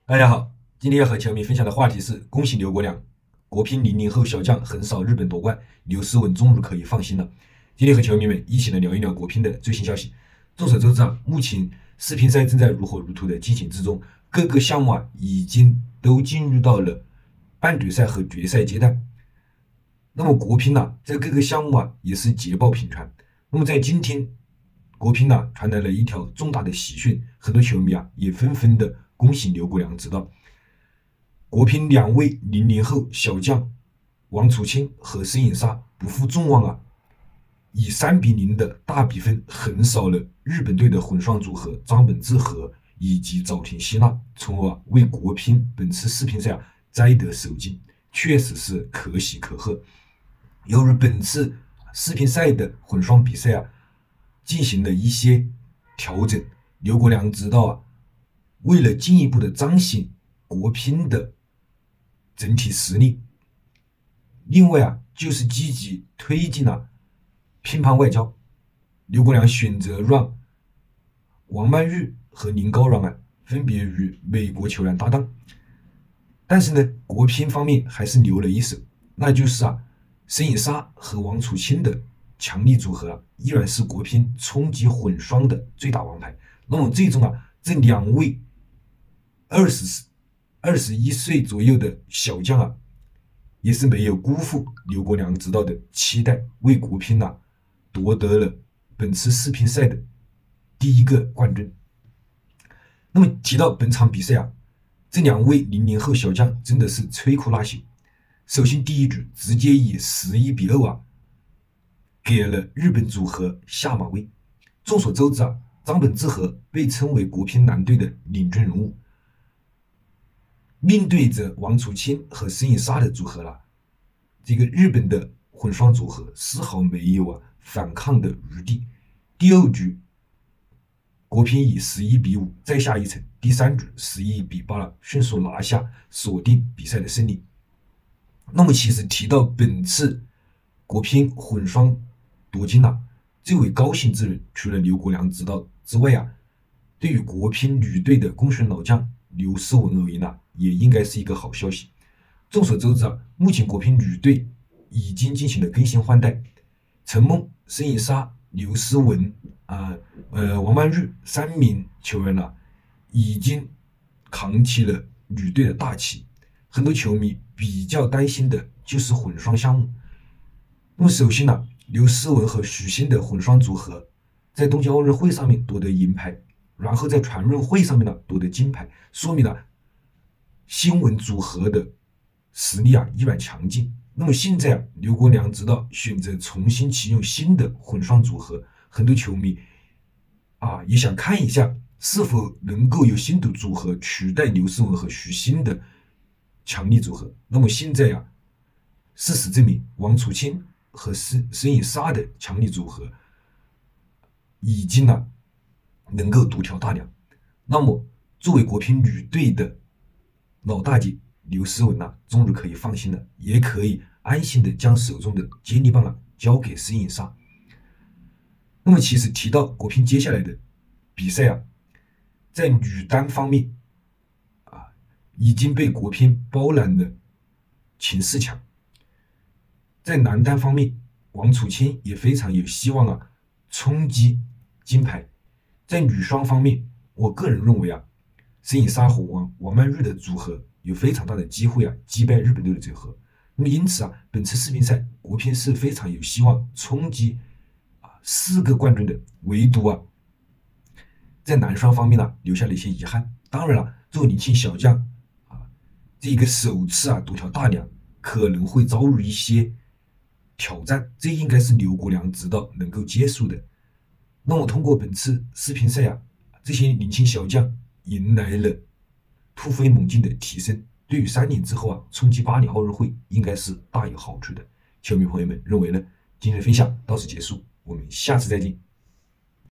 大家好，今天要和球迷分享的话题是：恭喜刘国梁，国乒00后小将横扫日本夺冠，刘诗雯终于可以放心了。今天和球迷们一起来聊一聊国乒的最新消息。众所周知啊，目前世乒赛正在如火如荼的进行之中，各个项目已经都进入到了半决赛和决赛阶段。那么国乒在各个项目也是捷报频传。那么在今天，国乒传来了一条重大的喜讯，很多球迷也纷纷的恭喜刘国梁指导。国乒两位00后小将王楚钦和申颖莎不负众望以3-0的大比分横扫了日本队的混双组合张本智和以及早田希娜，从而为国乒本次世乒赛摘得首金，确实是可喜可贺。由于本次世乒赛的混双比赛进行了一些调整，刘国梁指导为了进一步的彰显国乒的整体实力，另外就是积极推进了乒乓外交。刘国梁选择让王曼玉和林高软分别与美国球员搭档，但是呢，国乒方面还是留了一手，那就是申颖莎和王楚钦的强力组合依然是国乒冲击混双的最大王牌。那么最终这两位21岁左右的小将也是没有辜负刘国梁指导的期待，为国乒夺得了本次世乒赛的第一个冠军。那么提到本场比赛这两位00后小将真的是摧枯拉朽。首先第一局直接以11-2给了日本组合下马威。众所周知张本智和被称为国乒男队的领军人物，面对着王楚钦和申颖莎的组合这个日本的混双组合丝毫没有反抗的余地。第二局国乒以11-5再下一城，第三局11-8迅速拿下，锁定比赛的胜利。那么其实提到本次国乒混双夺金最为高兴之人除了刘国梁指导之外对于国乒女队的功勋老将刘诗雯而言也应该是一个好消息。众所周知目前国乒女队已经进行了更新换代，陈梦、申颖莎、刘诗雯王曼玉3名球员已经扛起了女队的大旗。很多球迷比较担心的就是混双项目。那么首先刘诗雯和许昕的混双组合在东京奥运会上面夺得银牌，然后在全运会上面夺得金牌，说明新闻组合的实力依然强劲。那么现在刘国梁指导选择重新启用新的混双组合，很多球迷也想看一下是否能够有新的组合取代刘诗雯和许昕的强力组合。那么现在事实证明，王楚钦和申颖莎的强力组合已经能够独挑大梁。那么作为国乒女队的老大姐刘诗雯终于可以放心了，也可以安心的将手中的接力棒交给申颖莎。那么其实提到国乒接下来的比赛在女单方面已经被国乒包揽了前4强。在男单方面，王楚钦也非常有希望冲击金牌。在女双方面，我个人认为申颖莎和王曼玉的组合有非常大的机会击败日本队的组合。那么因此本次世乒赛国乒是非常有希望冲击4个冠军的，唯独在男双方面留下了一些遗憾。当然了，作为年轻小将这个首次独挑大梁可能会遭遇一些挑战，这应该是刘国梁指导能够接受的。那么通过本次世乒赛这些年轻小将迎来了突飞猛进的提升，对于3年之后冲击巴黎奥运会应该是大有好处的。球迷朋友们认为呢？今天的分享到此结束，我们下次再见。